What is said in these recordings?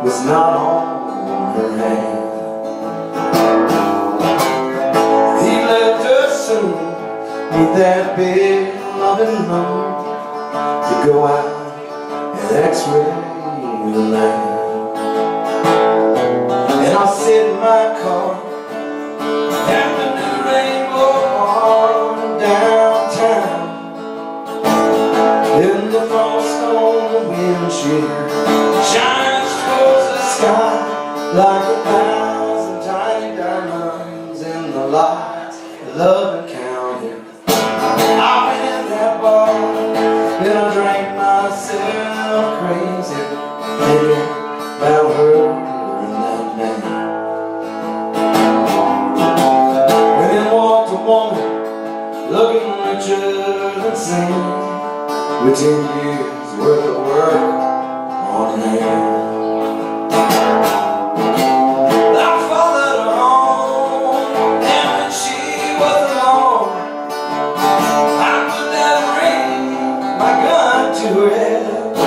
was not on her hand. He left her soon, need that big loving home to go out and x-ray the land. And I'll sit in my car at the new Rainbow Bar downtown, in the frost on the windshield shines towards the sky like 1,000 tiny diamonds in the lights of love and counting. I went in that bar, then I drank myself crazy, thinking about her and that man. And then walked a woman looking richer than sin, with 10 years worth of work on hand. I followed her home, and when she was alone, I put that ring, my gun to her head.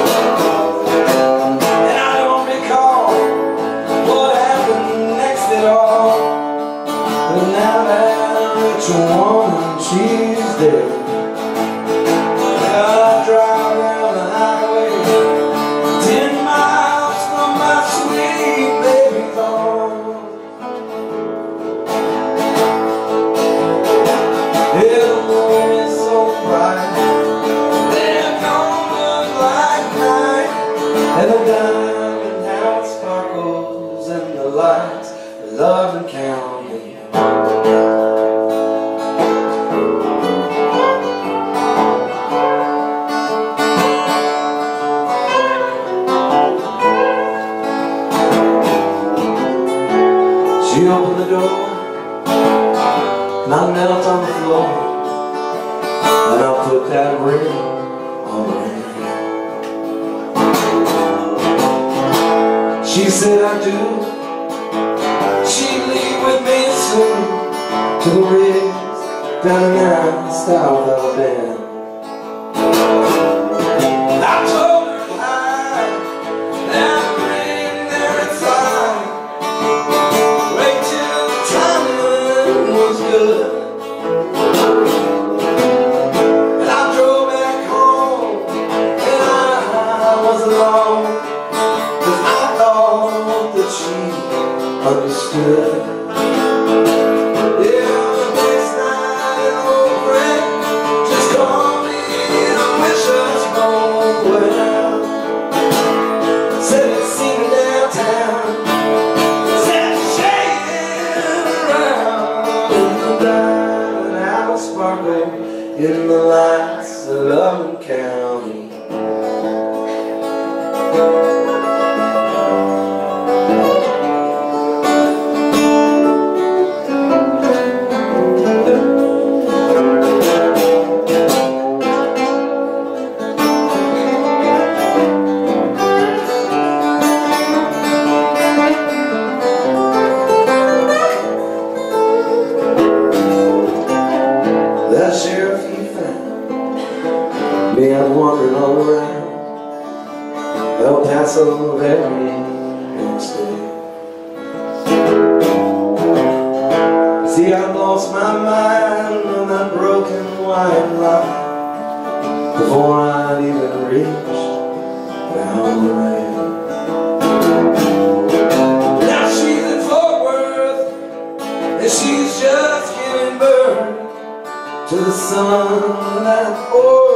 And I don't recall what happened next at all, but now that rich woman, she's dead. And the diamond, how it sparkles in the lights of love and counting. She opened the door, and I knelt on the floor, and I put that ring on her hand. She said I do. She'd leave with me soon to the rigs down in South Alabama. I told her hide that ring there inside. Wait till the timing was good. And I drove back home, and I was alone, 'cause I thought that she understood. Yeah, the next night, old friend just called me to wish us both well. Said he'd seen her downtown, said shaking around in the diamond hour sparkle in the lights of Loving County. That sheriff he found me out wandering all around El Paso very next day. See, I've lost my mind on that broken white line before I'd even reached down the rail. Now she's in Fort Worth, and she's just giving birth to the son that